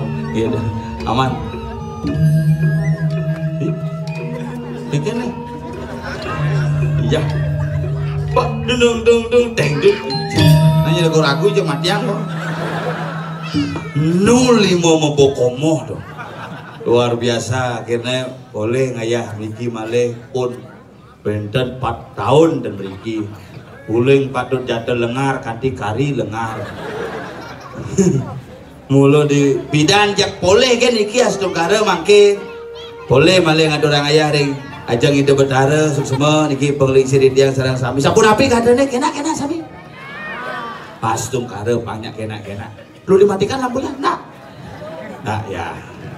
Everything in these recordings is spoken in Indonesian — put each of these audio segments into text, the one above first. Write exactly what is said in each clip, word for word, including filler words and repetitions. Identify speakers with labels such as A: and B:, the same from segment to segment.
A: Iya, aman. Bikin nih. Iya. Pak, dung dung dung deng dung. Nanya lagu ragu aja matiang kok. Nuli mau membokomoh dong. Luar biasa, akhirnya boleh ngayah Miki malih pun benten empat tahun dan Miki uling patut jatuh lengar kanti kari lengar. Mulu di bidan jak boleh kan iki astukara mangke boleh malih ngatur orang ayah ring ajang ide betara semua niki pengling siridiang sareng sami sampun api kadene kena-kena sami pas tungkara banyak kena-kena perlu dimatikan lampunya nak nah ya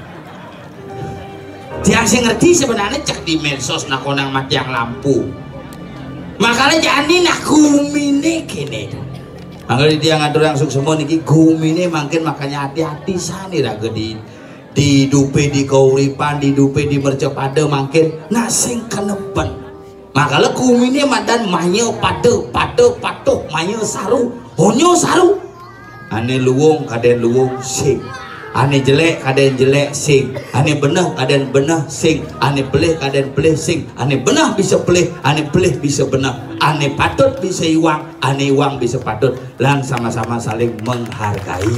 A: tiang sing ngerti sebenarnya cek di medsos nak konang mati yang lampu makanya jangan nak gumine kene makanya dia ngatur yang semua niki gumine makin makanya hati-hati sani raga di di dupe di kauripan di dupe di mercepada makin nasing kenepen makanya gumine madan manyo pade pade patuh manyo saru honyo saru ane luwung kaden luwung sing ane jelek kaden jelek sing ane benah kaden benah sing ane pelih kaden pelih sing ane benah bisa pelih ane pelih bisa benah ane patut bisa iwang ane iwang bisa patut lan sama-sama saling menghargai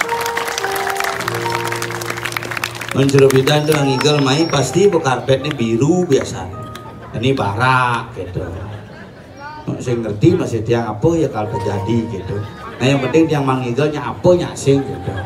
A: mencuri bidan tuh ngigel mai pasti karpetnya biru biasa ini barak gitu saya ngerti masih tiang apa ya kalau terjadi gitu nah yang penting tiang mangigelnya apa nyasing gitu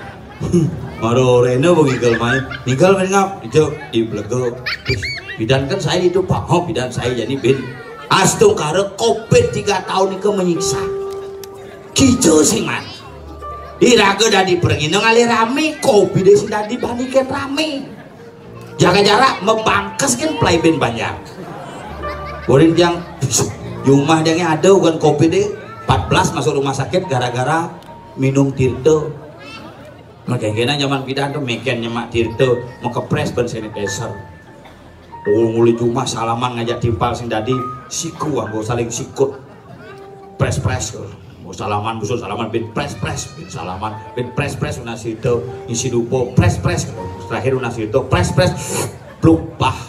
A: Maro Reno bengigel main, nigel main ngap, itu di belego. Bidan kan saya itu pak, oh bidan saya jadi bin. Astung kare covid tiga tahun itu menyiksa. Kijo sih man. Iraga dari pergi ngali rame, covid desi dari banikan rame. Jaga jarak membangkas kan play bin banyak. Borin yang rumah yang ada bukan covid deh, empat belas masuk rumah sakit gara-gara minum tirto. Makanya zaman bidan tuh meken nyemak tirto mau kepres ban sanitizer. Oh mulai cuma salaman ngajak timpal sing dadi siku anggo saling sikut. Pres-pres mau salaman busul salaman bin pres-pres bin salaman bin pres-pres unas itu isi dupo pres-pres terakhir unas itu pres-pres lupa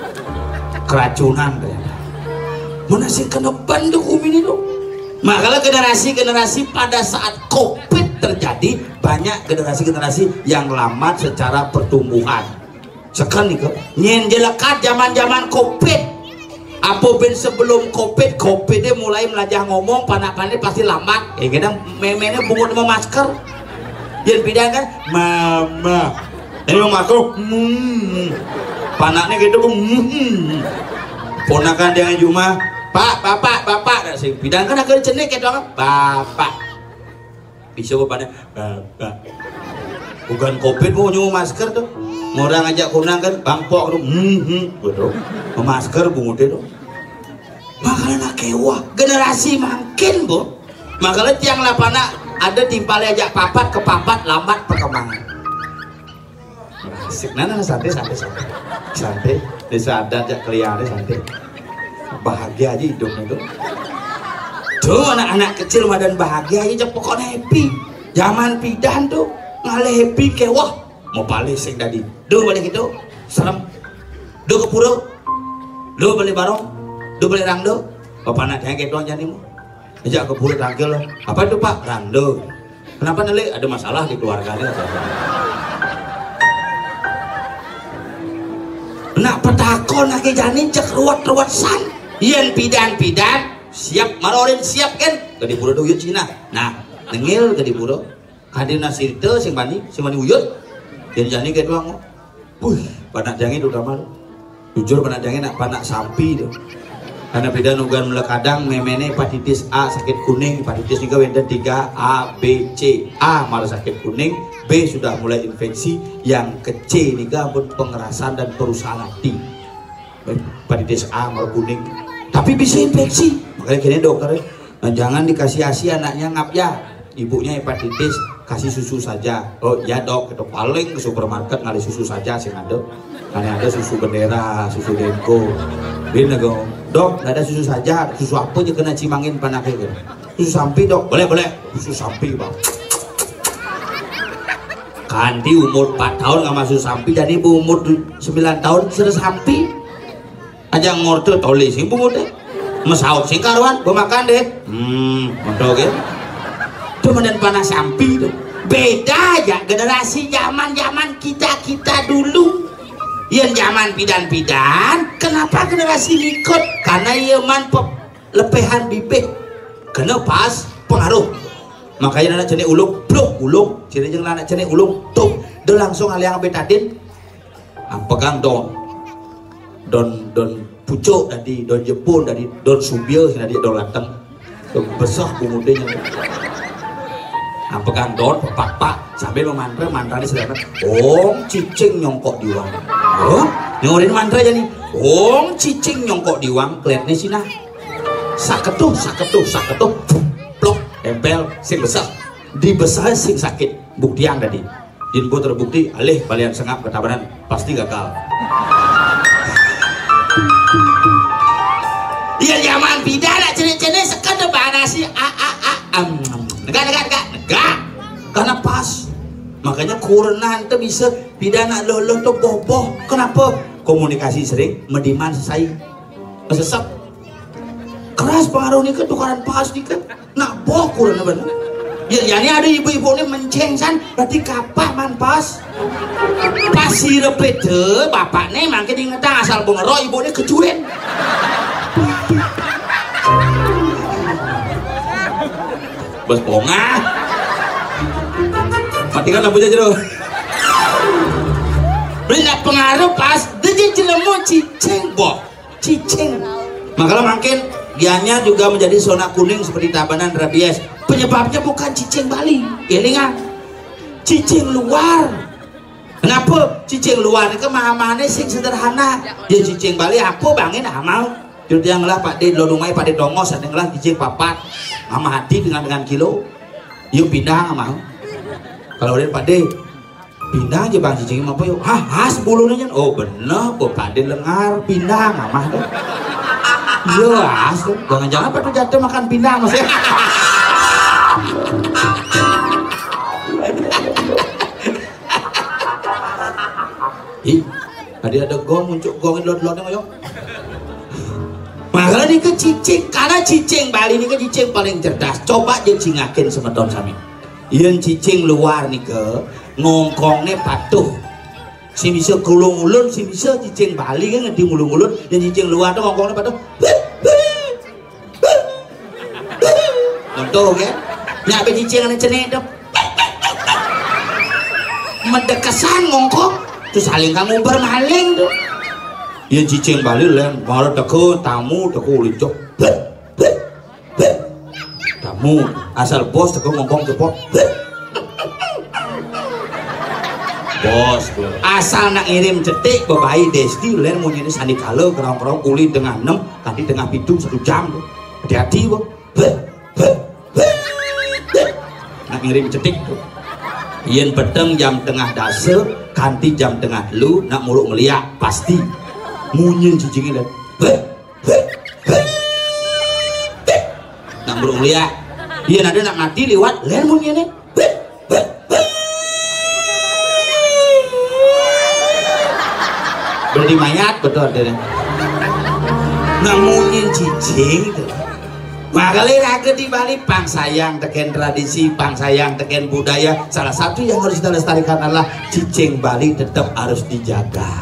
A: keracunan kayaknya. Mana sih kena bandung ini tuh? Makanya generasi-generasi pada saat covid terjadi banyak generasi-generasi yang lambat secara pertumbuhan. Sekarang nih nyen jelekat zaman-zaman covid. Apa ben sebelum covid, covid dia mulai melajah ngomong panak-panik pasti lambat. Eh kadang memenya bungut sama masker. Yang bidang kan mama. Ini mau aku hmm. Panaknya gitu hmm. Ponakan dia cuma Pak, bapak, bapak, sing bidang kan agak jenek ya dong, bapak. Bisa pada bapak. Bukan covid mau nyuruh masker tuh, orang ngajak kunang kan, bangpok tuh, hmm, hmm, betul. Masker bungut itu. Makanya kewah, generasi makin bu. Makanya tiang lapana ada timpalnya ajak papat ke papat lambat perkembangan. Asik, nana santai, santai, santai, santai. Desa adat ya kelihatan santai. Bahagia aja hidupnya tuh. Tuh anak-anak kecil madan bahagia aja pokoknya happy. Zaman pidan tuh ngale happy kewah mau balik sing tadi. Duh balik itu serem. Duh ke pura. Duh balik barong. Duh balik rangdo. Bapak anak yang gitu aja nih mu. Ajak ke pura tangkil loh. Apa itu pak? Rangdo. Kenapa nele? Ada masalah di keluarganya. Nak petakon lagi janin cek ruwet-ruwet san. Yen pidan-pidan siap marorin siap kan ke di pura uyut Cina. Nah nengil ke di pura kadina sirte sing bani sing bani uyut yen jani ke doang. Wih panak jangin udah malu jujur panak jangin nak panak sampi tuh karena pidan ugan melekadang memene hepatitis A sakit kuning hepatitis juga wenda tiga A B C A malah sakit kuning B sudah mulai infeksi yang ke C ini pun pengerasan dan perusahaan hati hepatitis A malah kuning tapi bisa infeksi makanya kini dokter nah, jangan dikasih asi anaknya ngap ya ibunya hepatitis kasih susu saja oh ya dok itu paling ke supermarket ngali susu saja sih ada karena ada susu bendera susu denko bin nego dok nggak ada susu saja susu apa aja kena cimangin panaknya susu sampi dok boleh boleh susu sampi bang Kanti umur empat tahun nggak masuk sampi, jadi umur sembilan tahun sudah sampi aja ngorto tulis ibu muda mesaut sing karuan makan deh hmm untuk ya kemudian panas sampi tuh beda aja generasi zaman zaman kita kita dulu yang zaman pidan-pidan. Kenapa generasi ikut? Karena ia mantap lepehan bibit kena pas pengaruh, makanya anak jenis ulung blok ulung jenis yang anak jenis ulung tuh dia langsung hal yang betadin pegang don don don pucuk tadi don Jepun tadi don Subio tadi don Lateng don besar kemudian pegang don pak sambil memantra mantra di selatan om cicing nyongkok di uang oh nyorin mantra jadi om cicing nyongkok di uang kelihatannya sih nah saketuh saketuh saketuh plok tempel sing besar di besar sing sakit bukti yang tadi jinbo terbukti alih balian sengap ketabanan pasti gagal. Iya zaman pidana cene-cene sekadar nasi a a a am negak negak negak negak karena pas makanya kurna itu bisa pidana lo lo tuh boboh. Kenapa? Komunikasi sering mediman selesai sesep keras pengaruh nih kan tukaran pas nih kan nak boh kurna bener ya yani ada ibu-ibu ini mencengsan berarti kapah man pas pas si repete bapak nih makin ingetang asal bengero ibu ini kecuin bos bongah matikan lampunya jero benda pengaruh pas dia jelemu cicing boh cicing makanya makin dianya juga menjadi zona kuning seperti tabanan rabies. Penyebabnya bukan cicing Bali ya linga cicing luar. Kenapa cicing luar itu mahamane sing sederhana ya cicing Bali apa bangin amal jadi yang lah Pak D lodumai Pak D dongos ada lah cicing papat mama hati dengan dengan kilo yuk pindah mau kalau udah Pak D pindah aja bang cicing apa yuk hah hah sebelumnya oh bener kok Pak D lengar pindah mama tuh iya as jangan-jangan Pak D jatuh makan pindah maksudnya ih tadi ada gong muncul gong lot-lotnya ngoyong makanya ini ke cicing karena cicing Bali ini ke cicing paling cerdas coba aja cingakin semeton sami yang cicing luar nih ke ngongkongnya patuh si bisa kulung-ulun si bisa cicing Bali kan ngerti ngulung-ulun yang cicing luar tuh ngongkongnya patuh contoh ya nyampe cicing yang cenek tuh mendekesan ngongkong terus saling kamu bermaling tuh ya cicing Bali lain malah teke tamu teke ulicok tamu asal bos teke ngongkong cepot bos asal nak ngirim cetik bebayi desti lain mau jadi sandi kalo kerong-kerong kulit tengah enam tadi tengah pitu satu jam tuh hati-hati bos nak ngirim cetik tuh yen peteng jam tengah dase kanti jam tengah lu nak muluk ngeliak pasti munyin cicingnya dan nak muluk ngeliak iya ada nak mati lewat lain munyinnya berarti mayat betul ada nak munyin cicing tuh makanya raga di Bali pang sayang teken tradisi pang sayang teken budaya salah satu yang harus kita lestarikan adalah cicing Bali tetap harus dijaga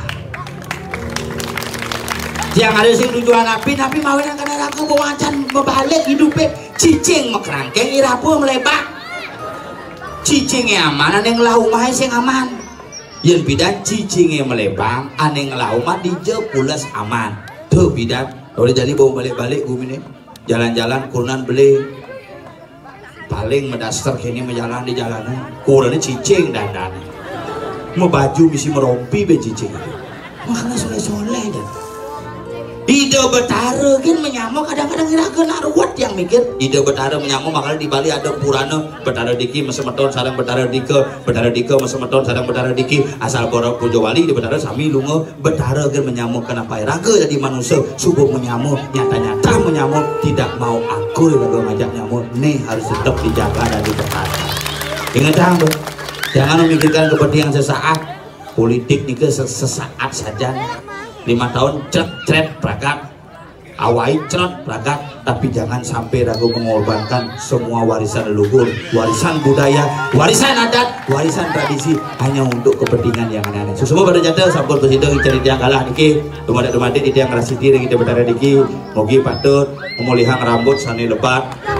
A: yang ada sing tujuan api tapi mau yang kena raga bawacan membalik hidupnya cicing mekerangkeng irapu melebak cicingnya aman aneh ngelau mah sing aman yang bidan cicingnya melebang aneh ngelau mah dijepulas aman tuh bidan kalau jadi bawa balik-balik gue ini jalan-jalan kurunan beli paling mendaster kini menjalan di jalanan kurunnya cicing dan dan mau baju misi merompi be cicing makanya soleh-soleh dan ide betara kan menyamuk kadang-kadang kira-kira naruat yang mikir ide betara menyamuk makanya di Bali ada purana betara diki mesemeton sarang betara dike betara dike mesemeton sarang betara diki asal borok pujo wali di betara sami lunga betara kan menyamuk kenapa raga jadi manusia subuh menyamuk nyata-nyata menyamuk tidak mau akur raga ngajak nyamuk nih harus tetap dijaga dan diperhatikan ingat jangan Jangan memikirkan kepentingan sesaat. Politik nih ke sesaat saja. Lima tahun cret cret berangkat, awai cret berangkat, tapi jangan sampai ragu mengorbankan semua warisan leluhur, warisan budaya, warisan adat, warisan tradisi hanya untuk kepentingan yang aneh-aneh. Semua pada jatuh sampul presiden cari tiang kalah niki, rumah-rumah di tiang rasi diri kita berada diki, mogi patut memulihang rambut sani lebat.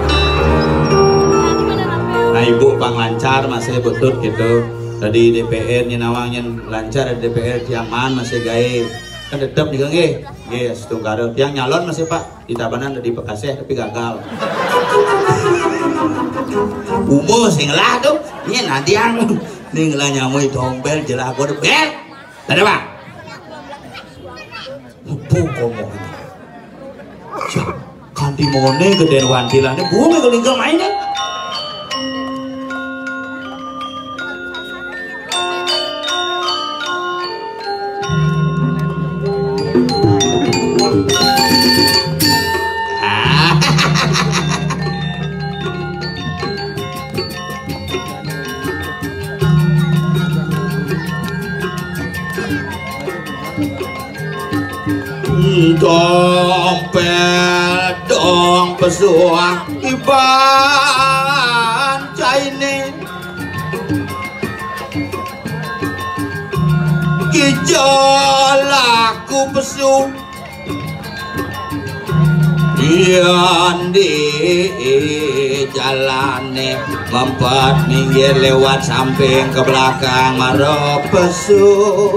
A: Nah ibu pang lancar masih betul gitu. Tadi D P R nyenawangnya lancar, D P R tiangan masih gaya kan tetap nih nggih nggih setunggal yang nyalon masih Pak di Tabanan di Bekasi tapi gagal. Umur sing lah tuh ini nanti yang ning lah nyamui tombel jelah aku de bel ada Pak bu komo kan di mone gedean wantilane bumi kelingkel mainnya. Dompet dong pesuang iban caine kijolaku pesu yang di jalane mempat minggir lewat samping ke belakang maro pesu.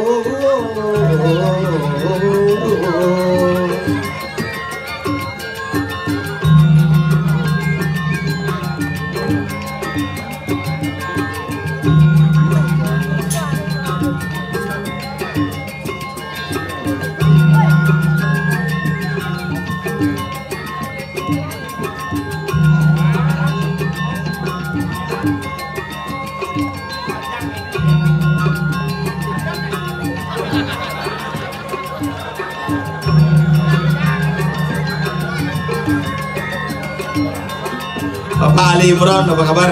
A: Bapak Ali Imron, apa kabar?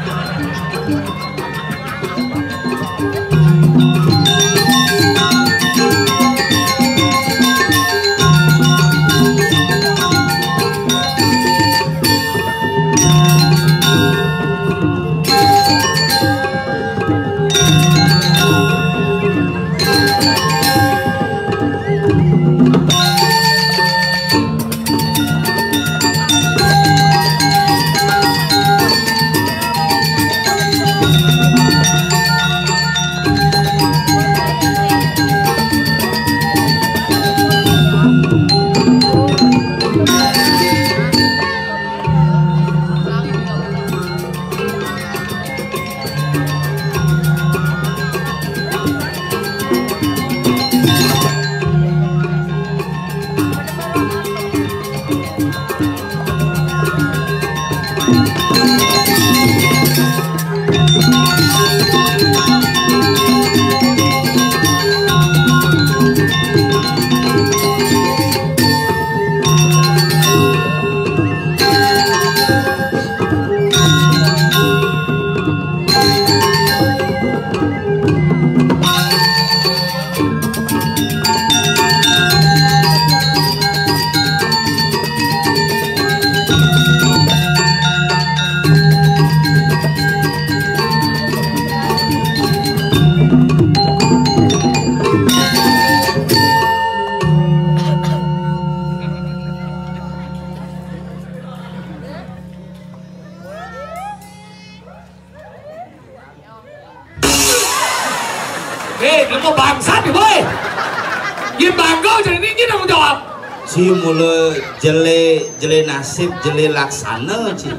A: Si mulai jele jele nasib jele laksana ci.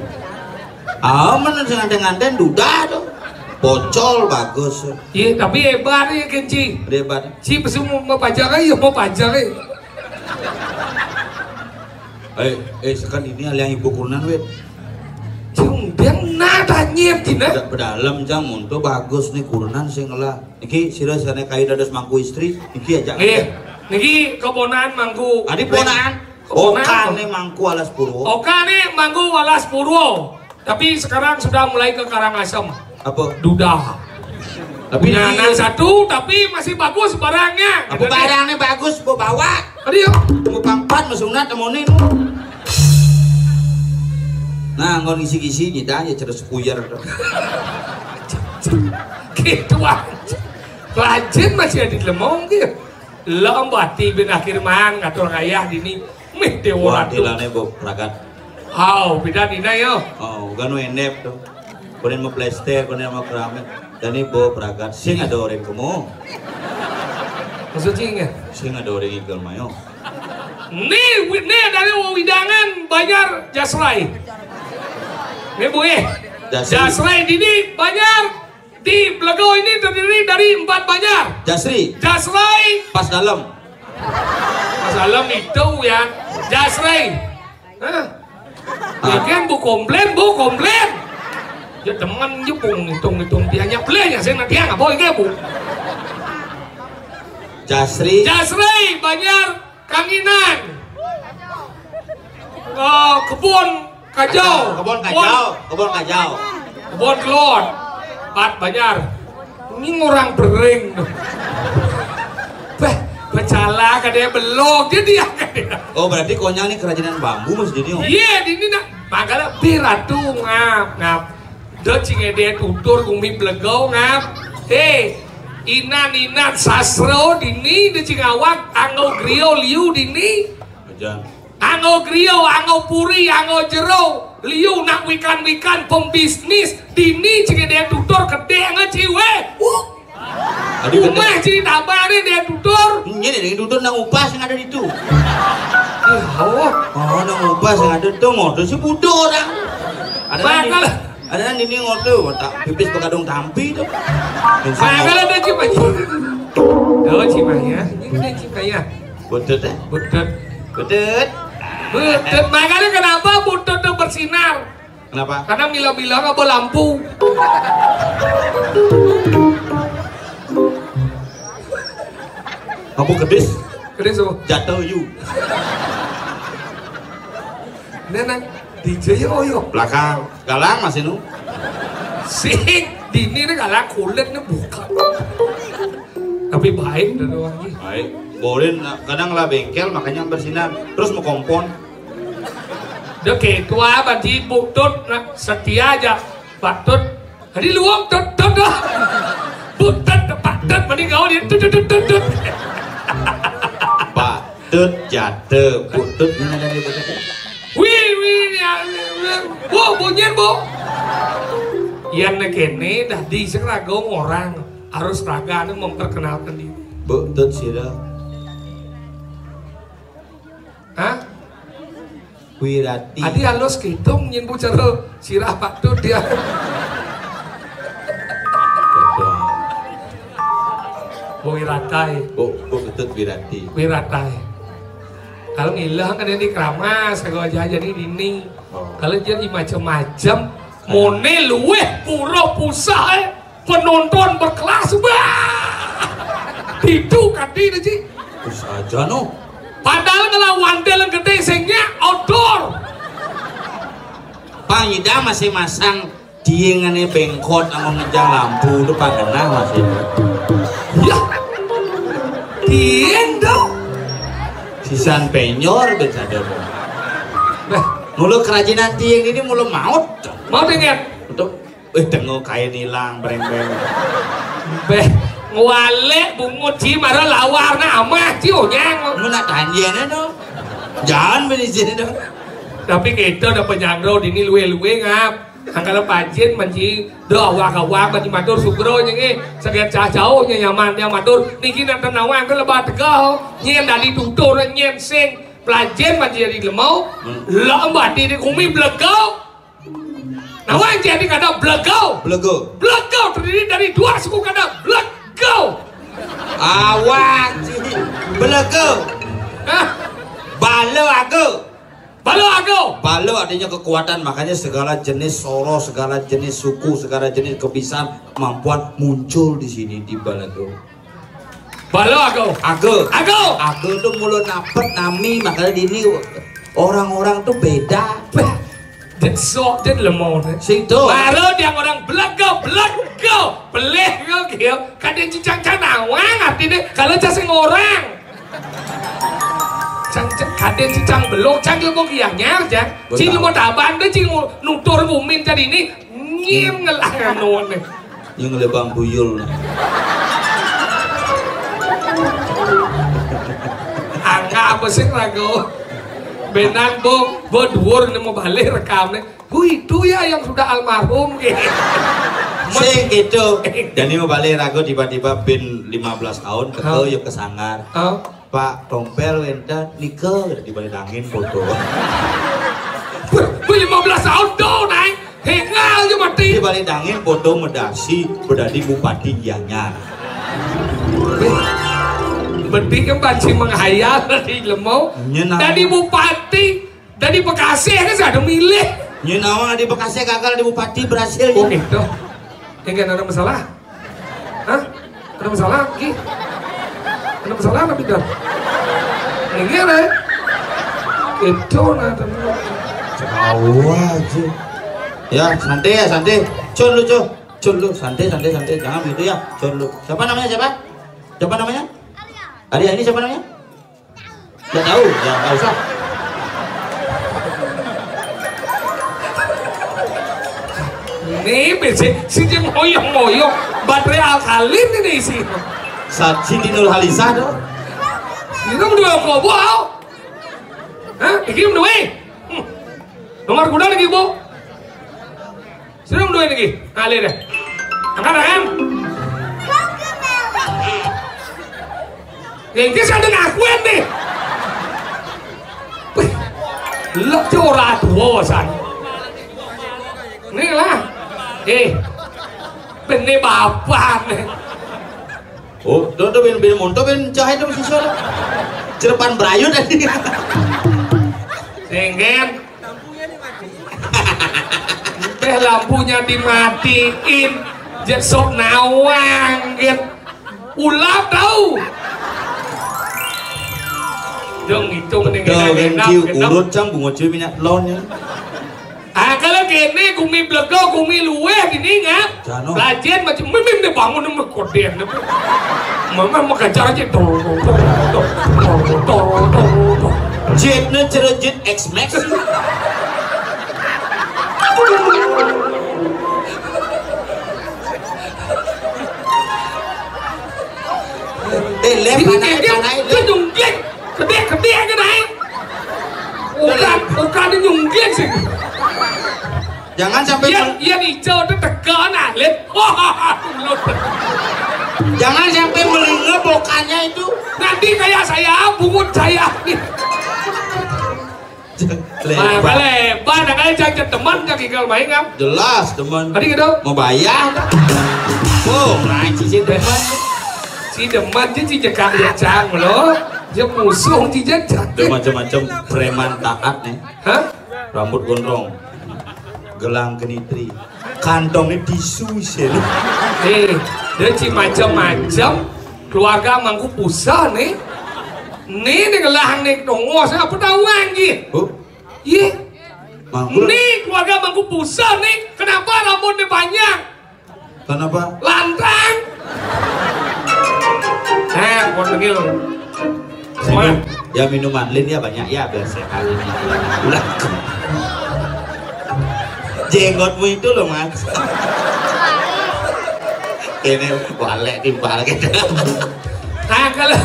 A: Ah mana dengan-dengan duda tuh. Bocol bagus.
B: Iya tapi hebat ya Kenci.
A: Hebat.
B: Si pesu mau pajak ya mau pajak ya.
A: Eh eh sekarang ini hal yang ibu kurunan wet.
B: Cung biang nada nyet tina.
A: Berdalam jang untuk bagus nih kurunan sing lah. Niki sira sana kayu dados mangku istri. Niki aja.
B: Iya. Niki keponan mangku.
A: Adi ponan. Oka nih mangku Walas Purwo.
B: Oka nih mangku Walas Purwo. Tapi sekarang sudah mulai ke Karangasem.
A: Apa?
B: Duda.
A: Tapi
B: punya anak satu tapi masih bagus barangnya.
A: Apa barangnya bagus, bu bawa.
B: Tadi yuk.
A: Mau pangpat, mau sunat, mau nih. Nah, ngon isi-isi nyita aja terus puyer.
B: Gitu aja. Pelajen masih ada di lemong gitu. Lo bati bin akhir man ngatur ayah dini. Mih dewa
A: ratu. Wah, dilane bu, ragat.
B: Aw, beda dina yo.
A: Oh, gano enep tuh. Kunin mau plester, kunin mau keramik. Dan ini bo peragat, sing ada orang kamu.
B: Maksudnya?
A: Sing ada orang ikut mayo.
B: Nih, nih dari widangan Banjar Jasrai. Nih bu eh, Jasrai ini Banjar di Blegau ini terdiri dari empat Banjar.
A: Jasri.
B: Jasrai.
A: Pas dalam.
B: Pas dalam itu ya, Jasrai. Hah? Bagian bu komplain, bu komplain. Ya teman jepung hitung-hitung dia nyeblenya saya nanti nggak boleh kayak bu.
A: Jasri.
B: Jasri Banjar Kanginan. Oh, kebun kacau.
A: Kebun kacau. Kebun kacau.
B: Kebun kelot. Empat Banjar. Ini orang bering. Bah, bercala kadang belok dia dia kadang.
A: Oh berarti konyol nih kerajinan bambu mas jadi.
B: Iya, ini nak makanya biratu ngap ngap. Udah cingede tutur gumi Blegau ngap. Hei, inan inan sasro dini di Cingawak anggo griyo liu dini.
A: Aja.
B: Anggo griyo, anggo puri, anggo jero liu nak wikan wikan pembisnis dini cingede tutur gede ngeciwe. Uh.
A: Aduh
B: rumah ciri tabarin dia tutur.
A: Ini nih tutur nang upas yang ada di itu.
B: Oh,
A: oh nang upas yang ada tuh mau si budo orang. Ada
B: Makal.
A: Ada kan ini ngoto, tak pipis bekadung tampi tuh.
B: Makanya ada cipanya. Oh cipanya, ini dia cipanya.
A: Butut ya?
B: Butut.
A: Butut.
B: Butut. Makanya kenapa butut tuh bersinar?
A: Kenapa?
B: Karena mila-mila nggak bawa lampu.
A: Kamu kedis?
B: Kedis tuh.
A: Jatuh you.
B: Nenek. D J yo yo
A: belakang galang masih nu
B: sing dini nih galang kulitnya bukan tapi baik dan wangi
A: baik boleh kadang lah bengkel makanya bersinar terus mau kompon
B: dia ketua banci butut nah, setia aja patut hari luang tut tut dah butut patut mending kau dia tut tut tut tut
A: patut jatuh butut ini ada di butut.
B: Wih, wih, ya, bu, bunyian bu. Yang nekene dah di seragam orang harus raga memperkenalkan diri.
A: Butut sirah.
B: Hah?
A: Wirati.
B: Adi halus kitung nyin bu cara sirah pak tuh dia. Bu Wiratai.
A: Bu, bu butut Wirati.
B: Wiratai. Kalau ngilang kan ini keramas, kalau aja aja nih dini. Oh. Kalau jadi macam-macam, mone luweh pura pusah, eh. penonton berkelas, bah, itu kati nih sih.
A: Pusah aja no.
B: Padahal kalau wandel yang gede sehingga outdoor.
A: Panyida masih masang diengane bengkot sama ngejang lampu itu pangenah masih.
B: Ya, dieng dong.
A: Sisan penyor bersada. Mulu kerajinan tiang ini mulu maut.
B: Mau dengar?
A: Untuk eh tengok kain hilang breng-breng.
B: Beh, ngwale bungut ci marah lawarna amah ci onyang.
A: Mun nak tanjene do. Jangan beli sini do.
B: Tapi kita udah penyandro dini luwe-luwe ngap. Angkala pajin manci do awak-awak manci matur sugro nyengi seget jauh nya nyaman yang matur niki nang tenawang ke lebat tegau nyen dari tutur nyen sing pelajen manci jadi lemau lah mbati di kumi Blegau nawang jadi kada Blegau
A: Blegau
B: Blegau terdiri dari dua suku kada Blegau
A: awak Blegau balo aku
B: Balo aku.
A: Balo artinya kekuatan, makanya segala jenis soro, segala jenis suku, segala jenis kebiasaan, kemampuan muncul di sini di Balago.
B: Balo aku.
A: Aku.
B: Aku.
A: Aku tuh mulut napet nami, makanya di ini orang-orang tuh beda.
B: Jet sok jet lemon.
A: Situ.
B: Baru dia orang belego belego belego gitu. Kadang cicang canawang artinya kalau cacing orang. Cang kadang cicang belok cang yo kok kiangnya aja. Cing mau taban deh cing nutur bumin tadi ini ngiem ngelah non.
A: Yang lebang buyul.
B: Angga apa sih lagu? Benang bo, bo dhuwur mau balik rekamnya. Hui itu ya yang sudah almarhum gitu.
A: Sing gitu. Dan ini mau balik ragu tiba-tiba bin lima belas tahun kekeu yuk ke sanggar.
B: Oh.
A: Pak Tompel wenta nikah dibalik angin foto.
B: Bu lima belas tahun tuh naik. Hengal aja mati.
A: Dibalik angin foto medasi berdadi Bupati Gianyar.
B: Berarti kan banci menghayal dari lemau. Dari Bupati, dari Bekasi kan ada milih.
A: Nyenawa di Bekasi gagal di Bupati berhasil.
B: Oh gitu. Enggak ada masalah. Hah? Ada masalah Ki? Ada masalah apa tidak? Enggak ada. Itu nada.
A: Tahu aja. Ya santai ya santai. Cun lu cun. Cun lu santai santai santai. Jangan gitu ya. Cun lu. Siapa namanya siapa? Siapa namanya? Arya ini siapa namanya? Gak tahu, ya gak usah.
B: Ini besi, si jeng moyong-moyong, baterai alkalin ini sih.
A: Saat Siti Nurhalisah dong.
B: Ini dua kobo, hah? Ini dua, nomor kuda lagi bu. Sini dua lagi, ngalir deh. Angkat tangan. Yang saya ada ngakuin nih. Lek curah tua san. Nih lah. Eh, benih bapak nih.
A: Oh, tuh tuh bin bin monto bin cahaya tuh siswa. Cerepan berayut tadi.
B: Senggen. Teh lampunya dimatiin. Jesok nawang gitu. Ulap tahu. Dong itu mendingan
A: enak urut cang bunga cuy minyak lon ya.
B: Ah kalau gini kumi belego kumi luwe gini ngap. Pelajian macam mimin deh bangun nama korden. Mama mau kejar aja tuh.
A: Jetnya cerejit X Max. Eh lem panai panai lem.
B: Jungkik. Kedek-kedek aja naik. Bukan, bukan nyunggik sih.
A: Jangan sampai
B: yang yang hijau itu tekan ah, lihat.
A: Jangan sampai melingap bokannya itu.
B: Nanti kayak saya, bungut saya. Lebar, lebar. Nah kalian jangan teman jangan tinggal main kan?
A: Jelas teman.
B: Tadi gitu.
A: Mau bayar. Oh, naik cincin teman.
B: Si deman si jekak ya cang loh. Dia musuh di jejak.
A: Macam-macam preman taat nih.
B: Hah?
A: Rambut gondrong, gelang kenitri, kantongnya tisu sih.
B: Nih, dia si macam-macam keluarga mangku pusat nih. Nih nih gelang nih dongos apa tahu lagi?
A: Oh,
B: iya.
A: Mangku.
B: Nih keluarga mangku pusat nih. Kenapa rambutnya banyak?
A: Kenapa?
B: Lantang. Nah, gua panggil.
A: Minum, ya minuman lin ya banyak ya biar sehat ini. Ulah. Jenggotmu itu loh mas. Ini balik timbal gitu.
B: Nah kalau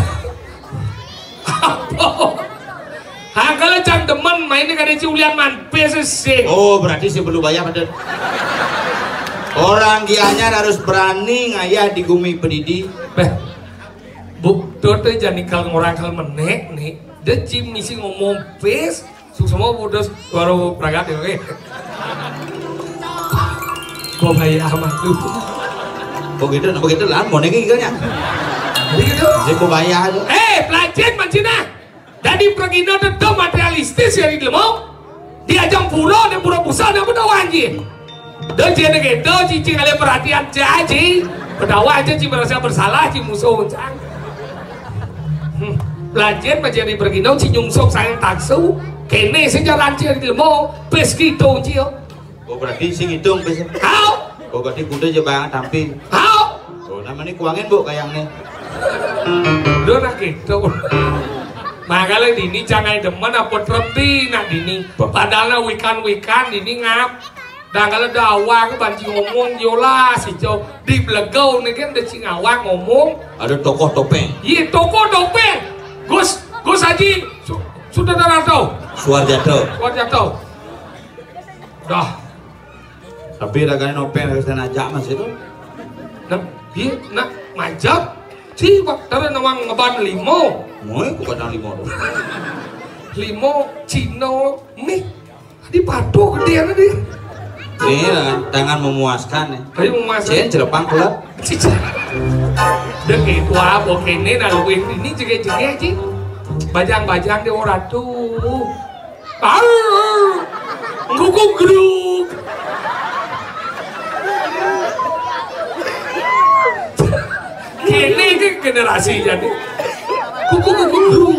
B: nah kalau cang teman mainnya kada ciulian manpes sih.
A: Oh berarti sih perlu bayar pada. Orang Gianyar harus berani ngayah di Gumi Pendidi.
B: Bu, tuh tuh jangan nikal orang kal menek nih. Dia cim misi ngomong pes, semua bodos baru pragat ya oke. Kau kayak amat tuh.
A: Kok gitu, kok gitu lah, mau nengin gitu nya.
B: Jadi gitu.
A: Jadi kau bayar.
B: Eh, pelajar mancina. Dari perginya itu materialistis ya di lemau. Diajang pura dan pura pusat dan berdawa anjing. Dan jadi gitu, cici kalian perhatian caci. Berdawa aja cici merasa bersalah cici musuh cang. Pelajar macam di perginya cici nyungsok sayang taksu. kene sing jaran cia di lemo pes gitu cia.
A: Oh berarti sing hitung bisa.
B: Hao.
A: Oh berarti kuda aja bang tampil.
B: Hao.
A: Oh namanya kuangin bu kayaknya.
B: Udah nak gitu. Makanya dini jangan demen apa terti nak dini. Padahal wikan-wikan dini ngap. Dan kalau dakwah ke banci ngomong yola si Jow di belegau nih kan ada cingawang ngomong.
A: Ada tokoh topeng.
B: Iya tokoh topeng. Gus Gus Haji su, sudah tahu.
A: Suarjatau.
B: Suarjatau. Dah.
A: Tapi raganya nopeng harus najak mas itu.
B: Nah, iya nak majak. Si pak tara nawang ngeban limo.
A: Moy bukan limo.
B: Limo Cino mie. Di padu gede nih.
A: Ini tangan memuaskan ya.
B: Tapi memuaskan.
A: Cien celepang kelap.
B: Cica. Dan itu apa kene naluin ini juga-juga sih. Bajang-bajang di orang tuh. Arr. Guguk geruk. Kene ke generasi jadi. Guguk geruk.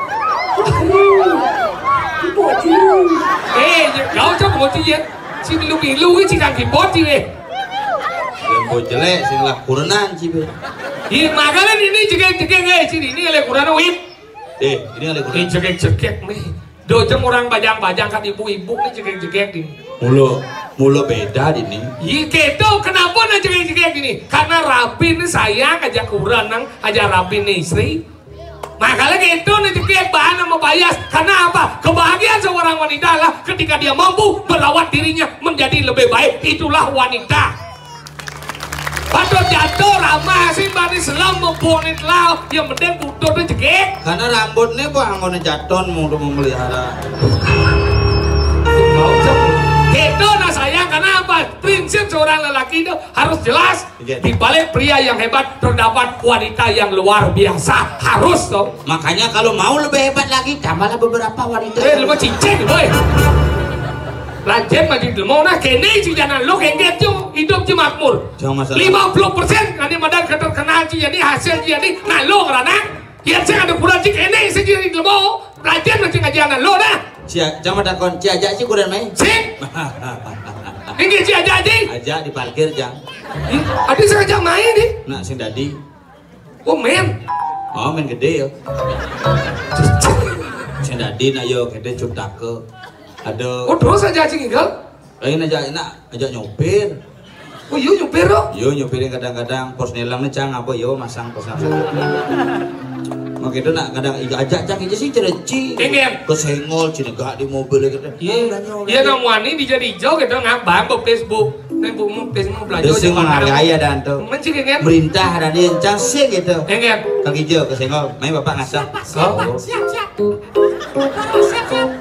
B: Eh, kau cakap mau cian. Si bilu-bilu ini cikang kibot sih weh.
A: Lembo jelek sing lah kurenan sih be.
B: Iya makanya ini cekek-cekek eh sini ini oleh kurang wip.
A: Eh ini oleh
B: Ini
A: kurenan.
B: cekek-cekek nih. Dojeng orang bajang-bajang kan ibu-ibu nih cekek-cekek ini.
A: Mulu mulu beda ini.
B: Iya gitu kenapa nih cekek-cekek ini? Karena Rabi nih sayang aja kurang nang aja Rabi nih istri. Makanya gitu nih cekek bahan sama bias. Karena apa? Kebahagiaan seorang wanita lah ketika dia mampu merawat dirinya menjadi lebih baik. Itulah wanita. Padahal jatuh ramah sih bani selam memponit lau yang penting butuh tuh cekek.
A: Karena rambutnya bang mau jaton mau memelihara.
B: Gitu nah sayang karena apa? Prinsip seorang lelaki itu harus jelas. Di balik pria yang hebat terdapat wanita yang luar biasa. Harus dong.
A: Makanya kalau mau lebih hebat lagi tambahlah beberapa wanita.
B: Eh lu cincin boy. Lanjut maju dulu mau nah kene sih jangan lo kengget jo hidup ci makmur. lima puluh persen nanti madan keterkenal ci jadi hasil ci jadi nah lo karena ya saya ada kurang ci kene sih jadi dulu mau lanjut maju ngajian lo dah.
A: Cia jangan takon cia aja sih kurang main.
B: Sip. Ini ci aja aja.
A: Aja di parkir jang.
B: Adi sengaja main nih.
A: Nak sing dadi.
B: Oh men.
A: Oh men gede ya. Sing dadi nak yo gede cutake. Ada.
B: Oh terus aja cing tinggal.
A: Lain aja enak aja nyopir.
B: Oh iya nyopir loh.
A: Yo nyopirin kadang-kadang pos nelang nih cang apa yo masang pos nelang. Makanya nak kadang iga ajak cang aja sih cereci.
B: Kengen.
A: Kesengol cinegak di mobil gitu.
B: Iya. Iya namanya di jadi hijau gitu ngabang ke Facebook. Nih bu mau Facebook belajar.
A: Terus yang menghargai dan tuh.
B: Mencik kengen.
A: Merintah dan dia cang sih gitu.
B: Kengen.
A: Kang hijau kesengol. Main bapak ngasah.
C: Siap, siap, siap, siap. Siap, siap.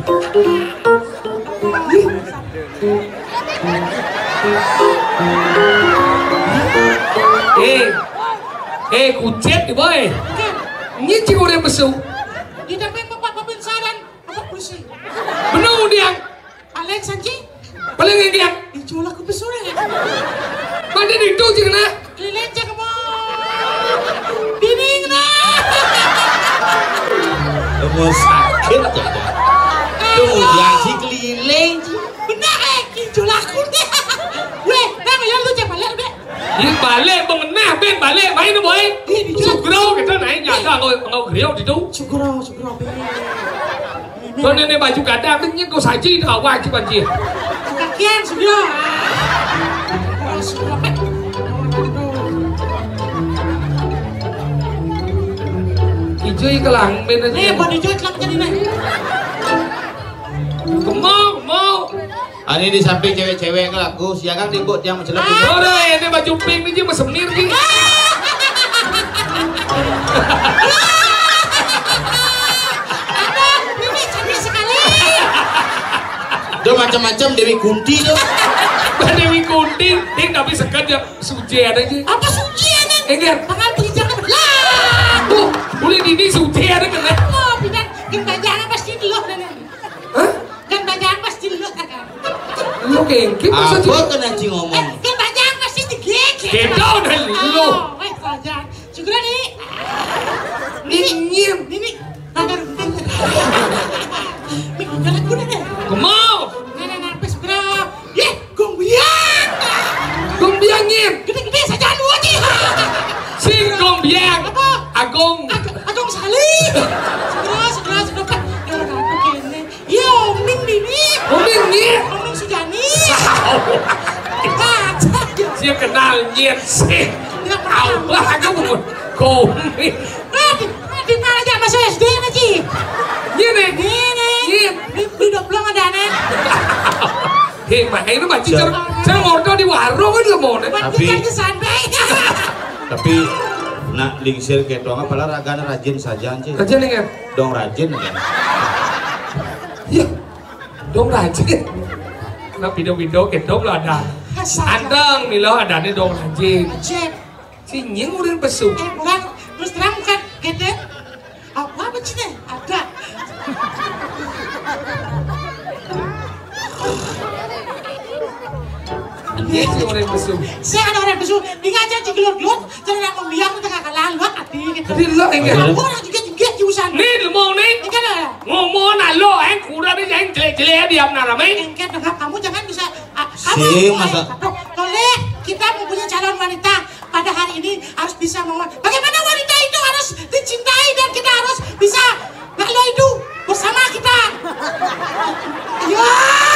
B: Eh, eh kucet nih boy. Ini cik udah besu.
C: Di depan bapak pembensaran, bapak polisi.
B: Bener dia.
C: Paling sanji,
B: Paling dia.
C: dijual aku besore.
B: Mana itu cik na?
C: Keliling cek mo. Dining na.
A: Kamu sakit aja. Kemudian si keliling.
C: Benar eh, dijual aku deh. Weh, nama yang lu cek balik deh.
B: Ini balik mengenah ben balik main tuh boy. Sugro kita naik nyata ngau ngau griau di tuh.
C: Sugro, sugro.
B: Tuh nenek baju kadang ini kau saji dah wajib banjir.
C: Kakian sugro. Sugro pe.
B: Hijau kelang ben aja.
C: Eh, body joy kelak jadi nih.
B: Kemau kemau.
A: Ani di samping cewek-cewek ngelaku siakan di bot yang mencelat.
B: Oh deh ini baju pink ini cuma semir nih.
C: Ini cantik sekali.
A: Itu macam-macam Dewi Kunti tuh.
B: Dewi Kunti, ini tapi sekedar suci ada aja.
C: Apa suci nih?
B: Enggak.
C: Tangan pijakan. Lah.
B: Tuh, boleh di suci ada kena.
C: Oh, pijan. Gembajangan pasti dulu dan.
B: Hah?
C: Gembajangan pasti dulu.
B: Lu kengkip masa
A: Apa
B: juga?
A: kena cing ngomong?
C: Gembajangan pasti digigit.
B: Kita udah lu.
C: Oh, wait, gembajangan. Syukur nih.
B: Ini
C: Ini, ini. Agar. Ini
B: komik.
C: Nah, di, di mana aja masuk S D lagi?
B: Iya nih.
C: Ini,
B: Iya.
C: di, di doblong ada nih.
B: Hei, makanya itu macam cara cara ngordo di warung kan gak mau nih.
A: Tapi-
C: Kita ke santai.
A: Tapi nak lingsir kayak doang apalah ragana rajin saja anjing.
B: Aja nih kan.
A: Dong rajin kan.
B: Iya. Dong rajin. Nah video-video kayak dong lo ada. Andang nih lo ada nih dong rajin.
C: Cep.
B: Si nying udah pesu.
C: Eh, bukan. Terus terang bukan. Gede. Apa apa sih nih? Ada.
B: Iya sih udah pesu.
C: Saya ada orang besu. Di ngajar di gelot-gelot. Jangan yang membiak itu tengah kalah luat hati. Gitu.
B: Jadi lo enggak.
C: Aku orang juga juga jurusan.
B: Nih lu mau nih.
C: Ini kan ada.
B: Ngomong nah lo eh kurang nih yang jelek-jelek diam naramai.
C: Engket dengan kamu jangan bisa. ah,
A: Si,
C: Kamu
A: masa-
C: Aduh, Toleh, kita mempunyai calon wanita pada hari ini harus bisa mengawal. Bagaimana wanita itu harus dicintai dan kita harus bisa lalu hidup bersama kita. Ya.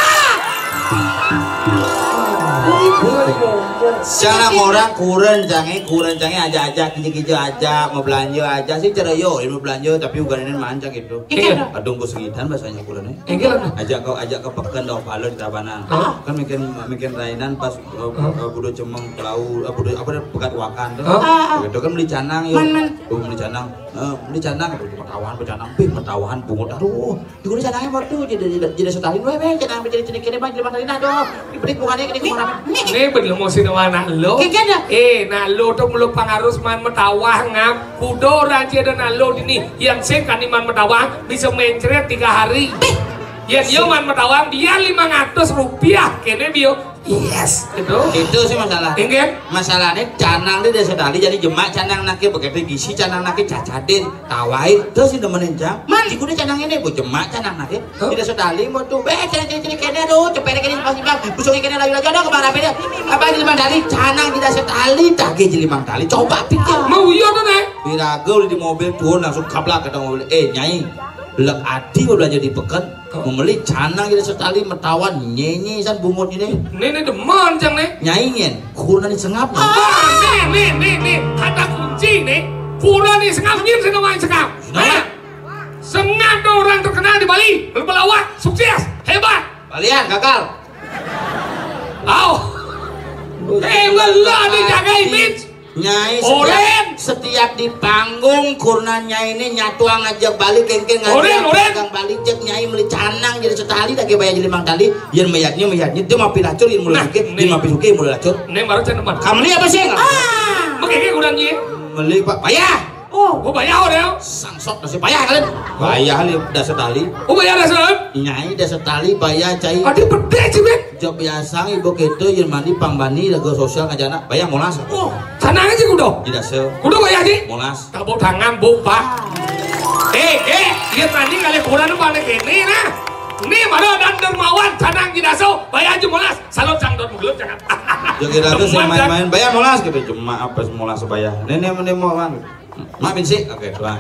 A: Jangan orang kurang jangan kurang jangan aja-aja kiji-kiji aja mau belanja aja sih cereyo mau belanja tapi bukan ini mancang gitu.
C: Iya.
A: Adung ku segitan bahasanya kurang nih.
B: Enggak.
A: Ajak kau ajak ke pekan dong palo di Tabanan.
B: Ah.
A: Kan bikin bikin rainan pas uh, uh, budo cemeng pelau uh, budo apa pekat wakan tuh.
B: Ah.
A: Gitu kan beli canang yuk.
C: Man, man.
A: Tuh beli canang. Eh beli canang tuh petawan pecanang pih petawan bungut aduh. Iku canangnya waktu jadi jadi jadi setalin we we canang jadi jadi kene bang jadi mandarin aduh. Diberi bukannya kene kemana.
B: Nih belum mau sih nama lo.
C: Kagak ada.
B: Eh, nah lo tuh belum pengaruh man metawah ngap. Kudo raja dan nalo ini yang saya kan iman metawah bisa mencret tiga hari. Yang dia man metawah dia lima ratus rupiah kene bio. Yes, itu.
A: Itu sih masalah.
B: Enggak.
A: Masalahnya canang dia desa tali jadi jemak canang nake begitu gisi canang nake cacadin tawain terus sih demenin jam
C: Man.
A: jika dia canang ini bu jemak canang nake
B: Huh?
A: tidak setali mau tuh beh canang canang kene aduh cepet kene pas bang busungnya kene lagi lagi aduh kemana beda apa jelimang tali canang tidak setali tage jelimang tali coba pikir
B: Mau iya tuh nih.
A: Birago di mobil turun langsung kaplak ke mobil eh nyai lek adi mau belanja di pekan membeli canang tidak setali metawan nyenyi san bungut ini
B: Nih nih demen jang nih.
A: nyaingin kurang di sengap
B: Ah, nih nih nih nih kata kunci nih. Kurang nih sengap nyin sih namanya sengap. Nah, sengap tuh orang terkenal di Bali. Pelawak sukses hebat.
A: kalian gagal
B: Aw. Eh, lah dijaga image.
A: Nyai
B: Oren.
A: setiap, setiap di panggung kurna nyai ini nyatuang ngajak balik kengkeng
B: Oren, oren.
A: ngajak balik cek nyai beli canang jadi setali tak bayar jadi mang tali yang mayatnya mayatnya dia mau pilacur yang mulai
B: Nah,
A: suke
B: nih.
A: dia mau pisuke mulai lacur
B: Nih baru cek teman.
A: kamu ini apa sih
C: Ah.
B: Makanya kurang nyi.
A: beli pak bayar
B: Oh, gua bayar deh.
A: sangsok nasi bayar kalian bayar li dah setali
B: Oh bayar dah serem.
A: nyai dah setali bayar cai
B: Adi pede sih ben.
A: job biasa ibu gitu yang mandi pangbani lagu sosial ngajana bayar molas
B: Oh, tanang aja kudo.
A: tidak sel
B: Kudo bayar sih.
A: molas
B: Tabuk tangan buka. Eh, eh, dia tadi kali kurang balik ini nah. Nih mana dan dermawan tanang tidak so bayar aja molas. Salon cangdon mulut jangan.
A: jadi kira sih
B: Teman,
A: main-main bayar molas gitu cuma apa molas bayar nenek nenek mau kan maafin sih oke doang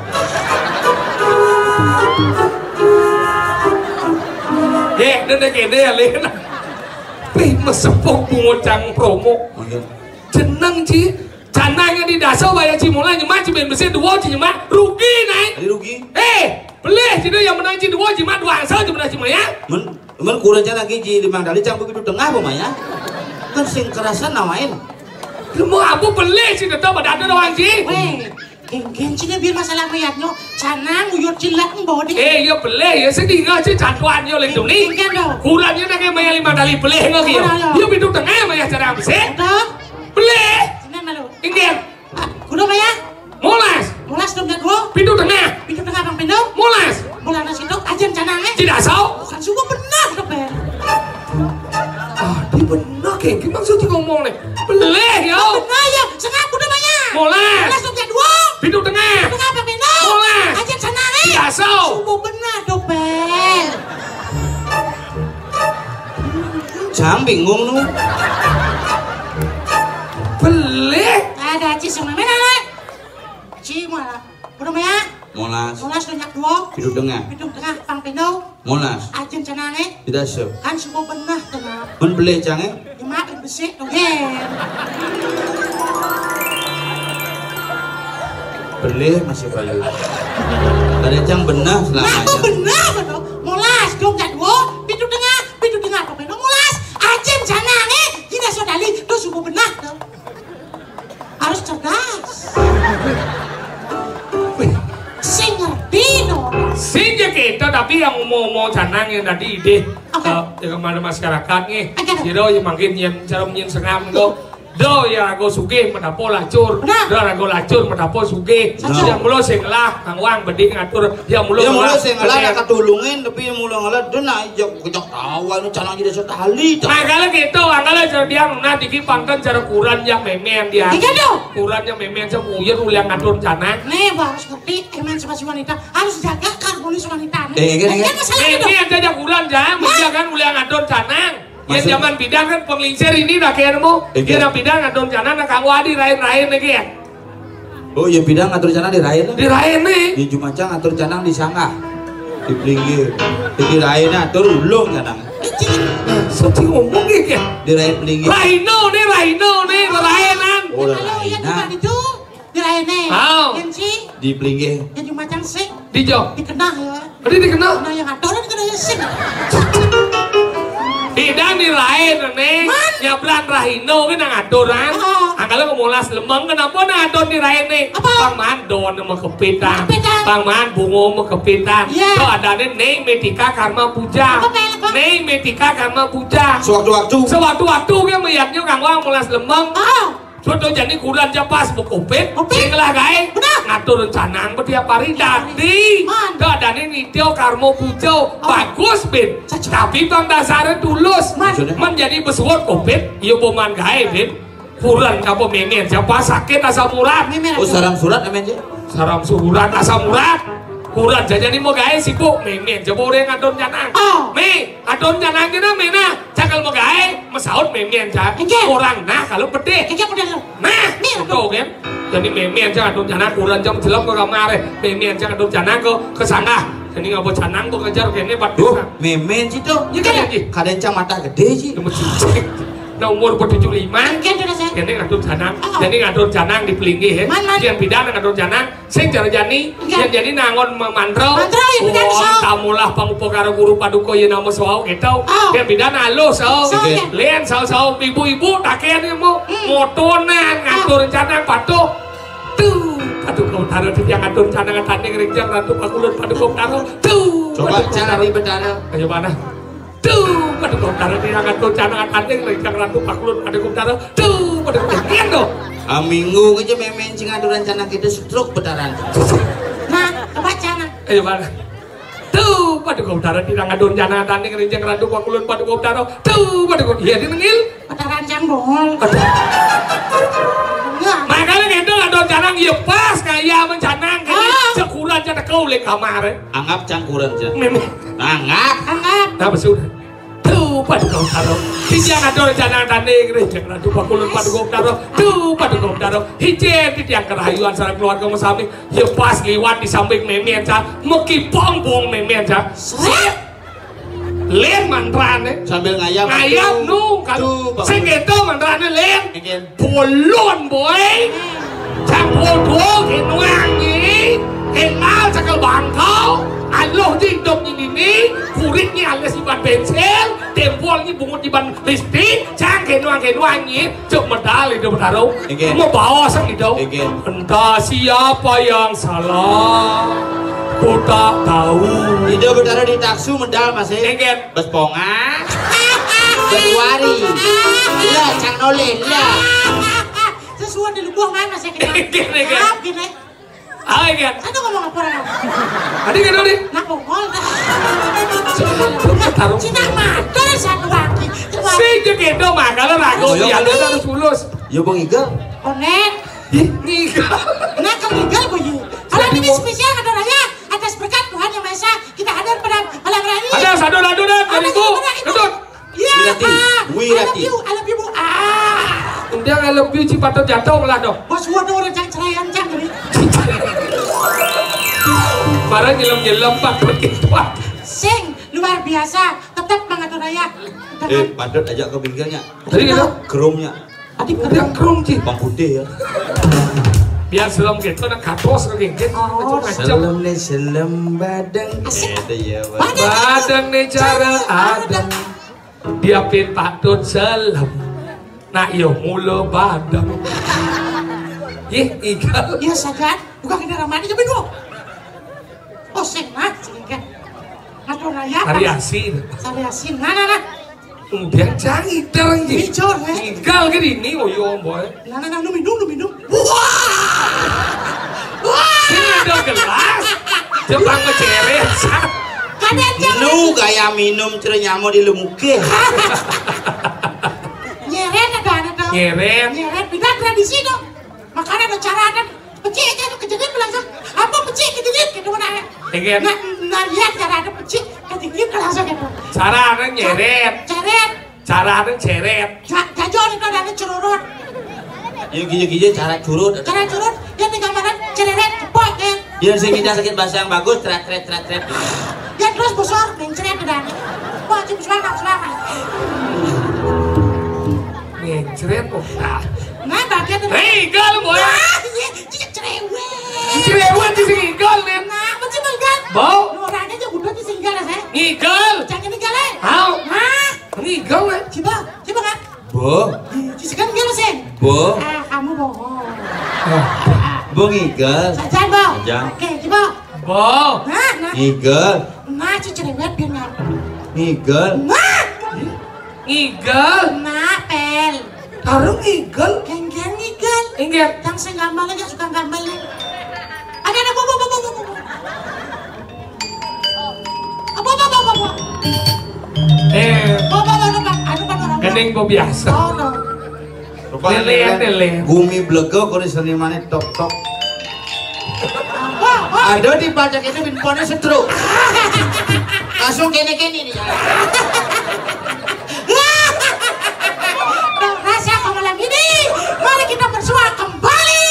B: Eh, dan kene ya lena. Pih mesepok bungocang promo.
A: oke
B: Jeneng ci. Canangnya di dasar bayar cimula nyemak ciben besi dua cimak rugi naik.
A: tadi rugi
B: Eh, beli jadi yang menang ci dua cimak dua asal cuma cimaya.
A: men men kurang lagi ji limang dali campur itu tengah apa ya kan sing kerasan namain
B: Lu mau aku beli sih tetap ada ada doang ci.
C: Weh, geng-geng sini biar masalah mayatnya. Canang uyut cilak bawa deh.
B: Eh, ya beli ya sedih nggak sih cantuan yo lindung nih.
C: Geng-geng dong.
B: Kurangnya nake maya lima dali beli nggak gitu. Yo pintu tengah maya cara besi.
C: Dong.
B: Beli.
C: Sini malu.
B: Inggil.
C: Ah, kudu maya.
B: Molas.
C: Mulas dong dua.
B: Pintu tengah.
C: Pintu tengah bang pintu.
B: Molas.
C: Bulan nasi dok ajan canangnya.
B: Tidak saw.
C: Bukan sungguh benar dok ber.
B: Ah, di benar kayak gimana maksudnya ngomong nih? Beli yo.
C: Benar ya, sengap kudu maya.
B: Molas.
C: Mulas dong dua.
B: Pintu tengah.
C: Pintu tengah bang pintu.
B: Mulas.
C: Ajan canangnya.
B: Tidak saw.
C: Sungguh benar dok ber.
A: jam bingung nu
B: Beli.
C: Ada cis yang mana lah? Ci mana? Kudu maya.
A: molas
C: Mulas dong dua.
A: hidup tengah
C: Pintu tengah bang pintu.
A: molas
C: Ajan canangnya.
A: tidak sel
C: Kan sungguh benar tengah.
A: men beli cange
C: Cuma besi dong ger.
A: Belih masih bayu. Ada cang benah selama
C: Nah,
A: aja.
C: benar betul. Mulas dong jadwo, pintu tengah, pintu tengah apa benar mulas. Ajen sana eh, kita sodali, tuh subuh benar tuh. Harus cerdas. Sing ngerti dong.
B: Sing ya kita tapi yang mau mau canang yang tadi ide uh, yang kemana masyarakat nih. Jadi yang makin yang cara nyin sengam itu. Do ya rago sugih menapo lacur, do rago lacur menapo sugih. Yang mulu sing lah kang wang beding ngatur, yang mulu
A: yang mulu sing lah nak katulungin tapi yang mulu ngalah dena jok jok tawa nu canang jadi setali.
B: Nah kalau gitu, kalau cara dia nah diki pangkan cara kuran yang memen dia.
C: Iya dong.
B: Kuran yang memen sama uyer ulang ngatur canang.
C: Nih harus ngerti emansipasi wanita harus jaga harmonis wanita.
A: Eh, gini, gini.
B: Ini yang jaga kuran jangan menjaga ulang ngatur canang. Yang zaman bidang kan penglingsir ini dah kaya nemu. Dia nak bidang ngatur canang nak kang wadi rain-rain lagi ya.
A: Oh yang bidang ngatur canang di rain.
B: Di rain nih.
A: Di Jumacang ngatur canang di Sanggah. Di Pelinggir. Di rain atur ulung canang.
B: Suci ngomong gitu ya.
A: Di rain Pelinggir.
B: Raino nih, Raino nih, rainan.
A: Oh
C: Kalau iya di mana itu? Di Raine. Yang sih
A: di Pelinggir.
C: yang cuma macam sih
B: Di Jo.
C: dikenal ya.
B: Tadi dikenal.
C: Nah yang atur dikenal ya sih.
B: Bidang di lain nih, nyablan rahino kan yang aturan. Angkala kemulas lemeng kenapa nang atur di lain nih? Bang Man don sama kepitan, Bang Man bungo sama kepitan. Tuh ada nih Neng Metika Karma Puja, Neng Metika Karma Puja.
A: Sewaktu-waktu,
B: sewaktu-waktu kan meyaknya kang wang mulas lemeng. Sudah jadi kuran japas bukupit, sing lah gae ngatur canang betiap hari dadi. Tuh ada nih Nitio Karmo Pujo, bagus bin. Tapi bang dasarnya tulus, menjadi besuat kopit, iya boman gae bin. Kuran kapo memen, siapa sakit asam urat.
A: Oh saram surat amen je.
B: Saram surat asam urat. Kuran jajan ini mau gae sibuk memen, coba orang ngadon canang. Me, adon canang kita mena, cakal mau gae, mesaut memen cak. Orang nah kalau pede. Nah, tuh kan. Jadi memen cak adon canang kuran jam jelek ke kamar, memen cak adon canang ke kesana. Jadi nggak mau canang kok kejar kene bat.
A: Duh, memen sih tuh.
B: Ya kan lagi.
A: Kadang cang mata gede sih.
B: Nah umur tujuh puluh lima, kene ngatur canang, jadi ngatur canang di Pelinggih, yang bidang ngatur canang, sing cara jani, yang jadi nangon mantro, oh tamulah pangupo karo guru paduka yang nama soal gitu, yang bidang halus, oh, lian soal-soal ibu-ibu takian mau motonan ngatur canang patuh, tuh, paduka utara yang ngatur canang tanding rinjang ratu pakulun paduka utara, tuh,
A: coba cara di bedara,
B: ayo mana? Tuh, pada kontara di angkat canangan anjing rencang ratu paklun pada kontara. Tuh, pada kontara dong.
A: Ah minggu aja memen sing aturan canang kita stroke betaran.
C: Nah, coba canang.
B: Ayo mana? Tuh, pada kontara di angkat canangan anjing rencang ratu paklun pada kontara. Tuh, pada kontara. Iya, dinengil.
C: Pada rancang bongol.
B: Makanya gitu adon canang ya pas kayak mencanang kan. Sekuran canang kau lek kamar.
A: Anggap cangkuran aja.
B: Memang.
A: Anggap.
C: Anggap.
B: Nah sudah. Tuh pada kau taruh. Hijau adon canang tanding rencang ratu pakulun pada kau taruh. Tuh pada kau taruh. Hijau di tiang kerayuan sarang keluarga masami. Ya pas liwat di samping memen cah. Meki pong-pong memen cah. Len mantrane
A: sambil ngayap
B: ngayap nu kan sing itu mantrane len bolon boy campur dua kenuangi kenal cakal bangkau aloh di hidup ini kuritnya alias iban bensin tempolnya bungut iban listrik cang kenuang kenuangi cek medal itu bertaruh mau bawa sang itu entah siapa yang salah ku tak tahu.
A: Ide berdarah di taksu medal masih.
B: Engket.
A: Besponga. Berwari. Lah cang noleh lah.
C: Sesuatu di lubang mana saya kena.
B: Engket engket.
C: Maaf gini.
B: Ah engket.
C: Saya ngomong apa orang?
B: Adi kan adi.
C: Nak bongol.
B: Taruh.
C: Cina matur satu lagi.
B: Sing gitu mah kalau ragu ya harus lulus.
A: Yo bang Iga.
C: Onet.
B: Niga.
C: Nah kalau Iga boy. Kalau ini spesial ada raya. Atas berkat Tuhan Yang Maha Esa kita hadir pada malam hari ini.
B: Ada satu dadu dan dari ibu, duduk.
C: Iya.
A: Wirati, Wirati.
C: I love you, I love you bu. Ah.
B: Kemudian I love you cipatot jatuh lah dong.
C: Bos waduh orang cang cerayan cang ini.
B: Barang nyelam-nyelam pak begitu.
C: Sing luar biasa, tetap mengatur raya.
A: Eh, padat ajak ke pinggirnya.
B: Tadi gitu.
A: Kerumnya.
C: Adik
B: Ada yang krum sih.
A: Bang Bude ya.
B: biar selem gitu nak kapos ke gitu macam-macam.
A: Selem nih selem badang. Ada ya.
B: Badang nih cara adang. Dia pin patut selem. Nak yo mula badang. Ih, ikan.
C: Iya saja, bukan kita ramadi jadi dua. Oh sengat, sehingga ngatur raya.
B: Variasi.
C: Variasi, nah nah nah.
B: Biar canggih terang ji.
C: Bicor, eh.
B: Tinggal ke ini, oh yo boy.
C: Nah nah nah, lu minum, lu minum. Wah, wah.
B: Sini ada gelas. Jepang ngeceret.
C: Kadang jangan.
A: Lu gaya minum cerenyamo di lemuke.
C: Nyeret ada ada dong.
B: Nyeret.
C: Nyeret, beda tradisi dong. Makanya ada cara ada. Pecik aja tuh kejadian langsung. Apa pecik kejadian gitu mana?
B: Ingin.
C: Nah, nah lihat cara ada pecik kejadian langsung gitu.
B: Cara ada nyeret.
C: Ceret.
B: Cara ada ceret.
C: Jajon itu ada cururut.
A: Yang gini-gini cara curut.
C: Cara curut yang di gambaran cereret cepot kan.
A: Yang sing kita sakit bahasa yang bagus, tret tret tret tret.
C: Ya terus besar dan ceret udah. Wah, cuma semangat semangat.
B: Ngeceret kok.
C: Nah, bagian itu.
B: Hei, gal boy.
C: Ah, iya, dia cerewet.
B: Cerewet di sini gal nih.
C: Nah, macam mana?
B: Bau.
C: Orangnya aja udah di singgah lah, saya.
B: Ngigal.
C: Jangan tinggal eh.
B: Hau.
C: Hah?
B: Ngigal eh.
C: Coba, coba kan?
A: Bo,
C: Cisekan tinggal sih.
A: bo,
C: Ah, kamu bohong.
A: bo ngigal.
C: Sajan, Bo.
A: Sajan.
C: Oke, coba.
B: Bau.
C: Nah, nah.
A: Ngigal,
C: Nah, si cerewet biar nyampe.
A: ngigal.
C: Nah,
B: Ngigal.
C: nah, pel.
B: Taruh ngigal.
C: Geng-geng ngigal.
B: Ingat.
C: Yang saya gambar aja suka gambar. Ada ada bo bo bo bo bo. Apa apa apa apa.
B: Eh,
C: Bo bo bo bo. Anu kan orang.
B: kening bo biasa.
C: Oh no.
B: Lelean, lelean.
A: Gumi blego kau senimannya tok tok.
C: Bo bo.
A: Ada di pajak itu pinponnya stroke. Langsung kene kene nih.
C: Dan rasa kau malam ini, mari kita bersua kembali.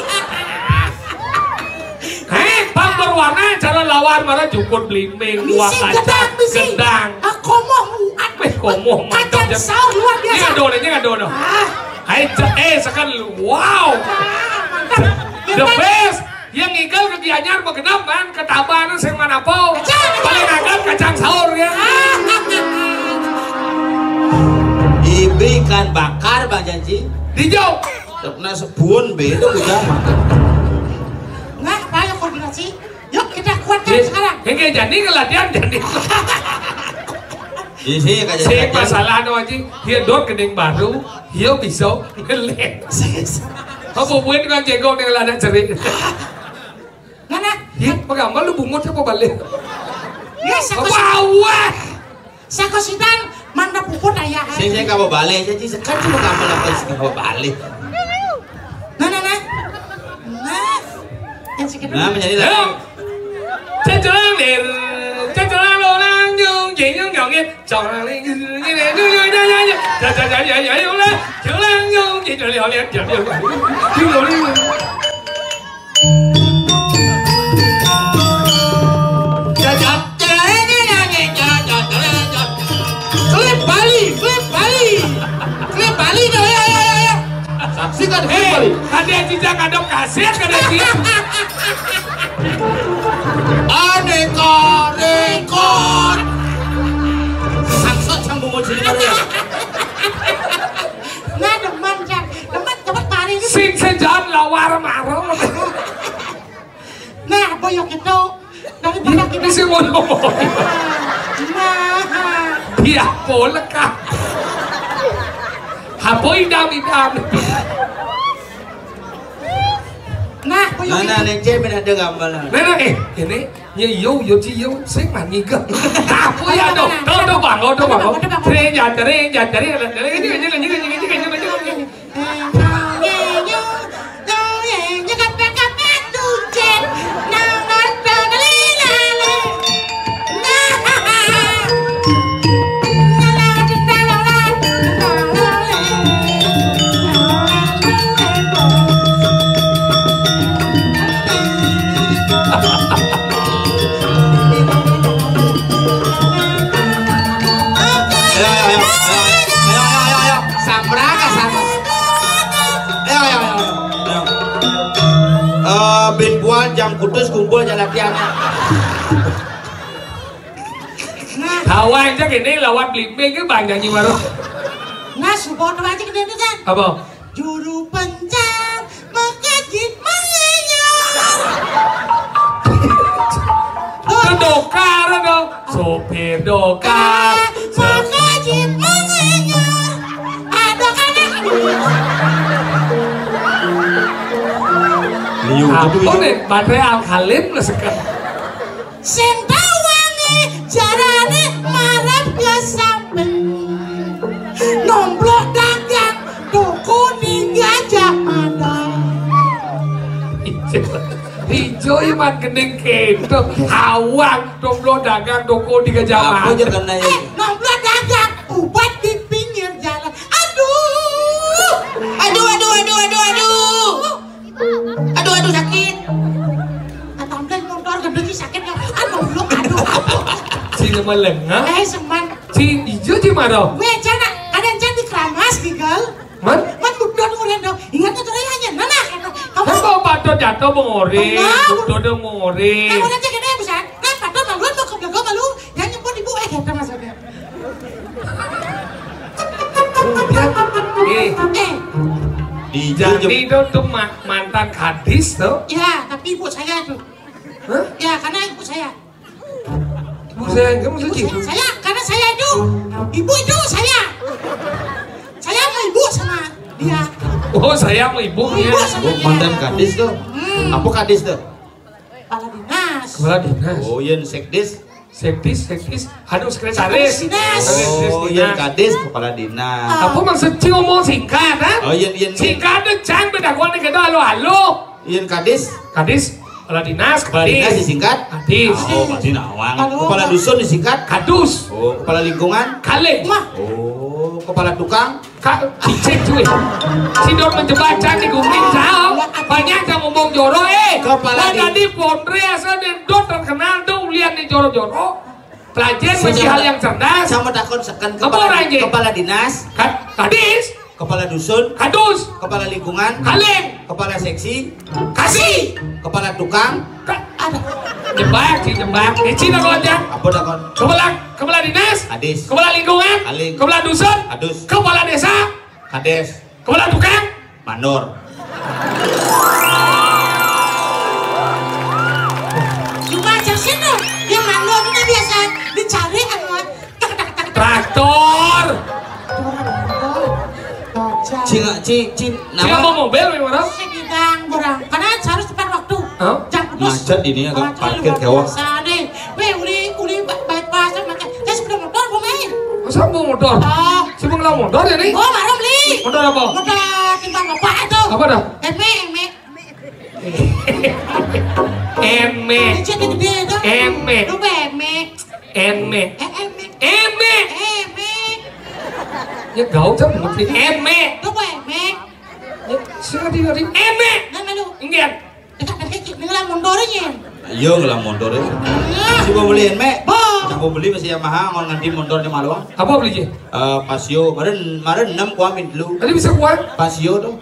B: Hei, bang berwarna cara lawan marah cukup blimbing dua
C: Misi
B: kaca
C: gedang, misi.
B: gendang.
C: Aku mau muat.
B: Weh, komoh mantap.
C: Kacang saur luar
B: Ini
C: biasa.
B: ada, ini ada.
C: Ah,
B: Hai, eh sekali, wow,
C: mantap.
B: the best. Yang ngigal ke Gianyar begenap kan, ketabanan sing manapau. Paling agak kacang sahur ya.
A: Ibi ikan bakar bang janji.
B: Dijauh.
A: Terkena sebun beda udah makan.
C: Nah, ayo koordinasi. Yuk kita kuatkan sekarang.
B: Ini jadi ngelatihan jadi.
A: Di sini kaca
B: Si masalah no anjing, dia dot kening baru, dia bisa ngelek. Apa buat kan jenggot yang lada cerik.
C: Mana?
B: Dia penggambar lu bungut apa balik?
C: Ya, saya
B: Wow, wah.
C: saya kasihan mana puput ayah.
A: Saya saya kamu balik janji sekarang cuma kamu lakukan sih kamu balik.
C: Nah, nah, nah. Nah. Yang sekitar.
A: Nah menjadi
B: Ayo.
A: lagi.
B: Cecerang lir, cecerang lolang yung jing yung yang ini, cecerang lir, yung yung yung yung yung yung, cecerang yung yung yung lah, cecerang yung jing yung yung yung yung yung yung yung.
A: Klip Bali, klip Bali, klip Bali dah ya ya ya ya. Saksikan klip Bali.
B: Eh, ada jejak ada kaset ada dia.
A: Aneka rekor. Sangsot sambung mau jadi mana?
C: Nah, deman kan. Deman cepat pari.
B: Sing sejan lawar marah.
C: Nah, boyok itu daripada kita.
B: Ini semua ngomong.
C: Nah.
B: Dia boleh kah? Hapo idam idam.
C: Nah, boyok
A: Nah nah
C: itu.
A: nek cek ada gambar.
B: Nena eh ini nyiyo yo ciyo sing mah ngiga. Hapo ya do. Do do bango do bango. Tre ya tre ya tre ya tre ini ini ini ini ini ini ini.
A: Ayo ayo ayo ayo ayo ayo. Sambraga sama. Ayo ayo ayo. terus kumpul jalan tiangnya.
C: Nah,
B: Hawang chắc ini lewat blimbing cái bang nyanyi baru.
C: nah support aja ke dia kan.
B: Apa?
C: Juru pencar mengajit mengenyang.
B: Itu dokar dong. Sopir dokar.
C: Mengajit mengenyang. Ada kan?
A: Liu
B: Apa
A: itu
B: nih? Baterai alkalin lah sekarang.
C: Sing tawange jarane marap ke samping. Nomblok dagang toko ning Gajah Mada.
B: Hijau iman kening gitu. Hawang domblo dagang toko di Gajah
A: apa
B: Mada.
A: aja kena
C: Eh,
A: ya.
C: nomblok dagang ubat di pinggir jalan. Aduh. Aduh, aduh, aduh, aduh, aduh. Aduh, aduh sakit. Atampen motor gede sih sakit ya. Aduh, belum aduh.
B: Si nama lengah.
C: Eh, seman.
B: Si hijau di mana?
C: Gue cana, ada yang cantik keramas gigal.
B: Man?
C: Man budon udah dong. Ingat tuh tadi hanya nana kan. Kamu
B: Kan kau patut jatuh mengori.
C: Enggak.
B: Tutup mengori.
C: kamu nanti kena bisa. Kan patut malu tuh ke belakang malu. Yang nyemput ibu eh kata maksudnya.
B: Eh,
C: Eh,
A: Di
B: jadi
A: jam
B: itu tuh ma- mantan kadis tuh.
C: ya tapi ibu saya tuh.
B: Hah?
C: Ya karena ibu saya.
B: Ibu saya kamu
C: Ibu
B: suci.
C: saya, saya karena saya itu ibu itu saya. Saya mau ibu sama dia.
B: Oh saya mau ibu ya.
C: Ibu sama
A: oh,
C: dia.
A: mantan kadis tuh.
C: Hmm.
A: Apa kadis tuh?
C: Kepala dinas.
B: Kepala dinas.
A: Oh, yen sekdis.
B: Sekdis, sekdis. Aduh sekretaris.
C: Dinas.
A: Oh, yen kadis kepala dinas.
B: Apa maksud sih ngomong singkat kan?
A: Oh, yen yen yen,
B: Singkat tuh jangan beda gua nih kita halo halo.
A: yen kadis.
B: Kadis, kepala dinas,
A: Kepala dinas
B: kadis,
A: disingkat.
B: kadis,
A: Oh, pasti nawang.
C: Halo.
A: Kepala dusun disingkat.
B: kadus,
A: Oh, kepala lingkungan.
B: kaleng.
C: Mah,
A: Oh, kepala tukang.
B: Kak, cicek cuy. Si dok menjebacan di guming sao. Banyak yang ngomong jorok eh.
A: Kepala
B: Kepala
A: di-
B: di pondre asal dan dok terkenal tuh lihat nih jorok-jorok. Pelajar masih
A: Sama-
B: hal yang cerdas.
A: Sama takon seken
B: Apa
A: kepala
B: orang, Ji?
A: kepala dinas,
B: Ka- Kadis,
A: kepala dusun,
B: kadus,
A: kepala lingkungan,
B: kaleng,
A: kepala seksi,
B: kasih.
A: kepala tukang.
B: Ka- ada. Jebak sih jebak. Eh Cina kojak.
A: Apa takon?
B: Kepala kepala dinas,
A: Kadis,
B: kepala lingkungan,
A: Kaling.
B: kepala dusun,
A: Kadus.
B: kepala desa,
A: kades,
B: kepala tukang.
A: mandor.
C: cuma cersin tuh. Yang mana kita biasa dicari sama tak tak tak tak.
B: Traktor.
A: Cing, cing, cing,
B: Cina mau
A: nama
B: mobil memang.
C: Segidang borang. Karena harus tepat waktu.
B: Hah?
C: Jam kudus.
A: macet ini agak
C: Macet
A: parkir
C: luar
A: kewah.
C: biasa deh. Weh, uli uli bypass macet. Saya sepeda motor mau main.
B: Masa mau motor?
C: Oh,
B: Si pengelau motor ya nih?
C: oh baru beli.
B: Motor apa?
C: Motor timbang bapak itu.
B: Apa dah?
C: Eme, eme.
B: Eme,
C: Kecil gede itu.
B: Eme.
C: Lu eme.
B: eme,
C: Eh, eme.
B: eme.
C: Eme.
B: Ya gau chắc một thì eme.
C: Lu eme.
B: Ya sih di di eme.
C: Nah, malu.
B: Ingat.
C: Dekat-dekat ini lah mondornya.
A: Ayo ngelah motor ya.
C: Ya.
A: Si mau beliin me.
C: Bo.
A: Mau beli masih Yamaha, ngon nganti motornya maluang.
B: Apa beli je?
A: Eh, Pasio, kemarin kemarin enam kuamin dulu.
B: Tadi bisa kuat.
A: Pasio tuh.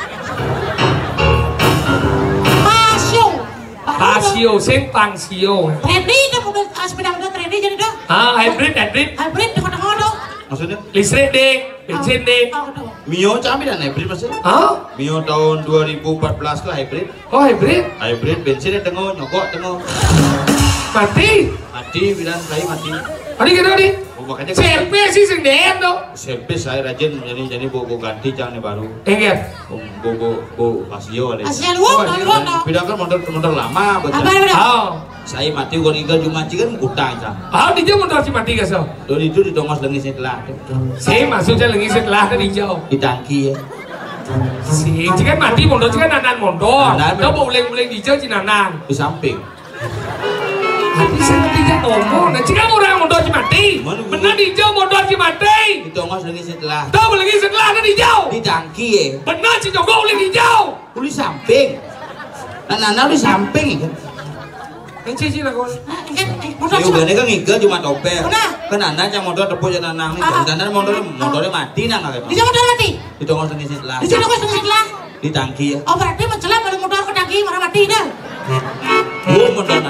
C: Pasio.
B: Pasio, sing pangsio.
C: Trendy itu mobil ah, sepeda motor trendy jadi dong.
B: Ah, hybrid, hybrid.
C: Hybrid di kota-kota dong.
A: Maksudnya
B: Listrik deh, bensin deh.
C: Oh, oh, oh.
A: Mio cambi dan hybrid maksudnya.
B: Hah?
A: Mio tahun dua ribu empat belas lah hybrid.
B: Oh hybrid?
A: Hybrid bensinnya tengok nyokok tengok
B: Mati?
A: mati bilang kayu mati.
B: Tadi kena nih.
A: Oh, makanya
B: Serpe sih sing den tuh.
A: servis saya rajin jadi jadi bu bu ganti jangan baru.
B: Ingat.
A: Bu bu bu, bu Pasio ada.
C: Asia luar,
B: Oh,
C: luar dong.
A: Beda kan motor motor lama
C: Apa
A: betul.
C: ada?
B: Oh.
A: Saya mati gua tinggal cuma cikan gudang cang.
B: Ah, di jauh motor si mati gak so?
A: Dari itu di dongos lengisnya telah
B: Si maksudnya lagi setelah tadi jauh.
A: di tangki ya.
B: Si jika mati motor jika nanan motor.
A: Nanan.
B: Kau boleh boleh di jauh si nanan.
A: Di samping.
B: Tapi saya ngerti dia ngomong. Nah jika orang motor si mati.
A: Mana gua-
B: Benar di jauh motor si mati.
A: Di dongos lengisnya telah
B: Tahu lagi setelah tadi jauh.
A: di tangki ya.
B: Benar si Joko boleh di jauh.
A: Di samping. Nah, nana di samping ya.
B: Yang cici lah kau.
C: Nah, ingat, eh, motor
A: Ini
C: siapa?
A: udah kan ngigel cuma topel.
C: Benar.
A: Kan nana yang motor tepuk yang nanang nih.
C: Ah, ah.
A: Dan motor motornya mati nang
C: Di
A: kayak.
C: jauh motor mati.
A: Di dongos lengisnya telah
C: Di jauh kau setelah.
A: di tangki ya.
C: Oh berarti mencelam kalau motor ke daki marah mati dah.
A: gua mendadak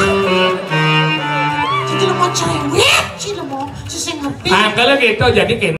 C: Jadi lo mau cerewet sih lo mau, sih saya ngerti.
B: Nah, kalau gitu jadi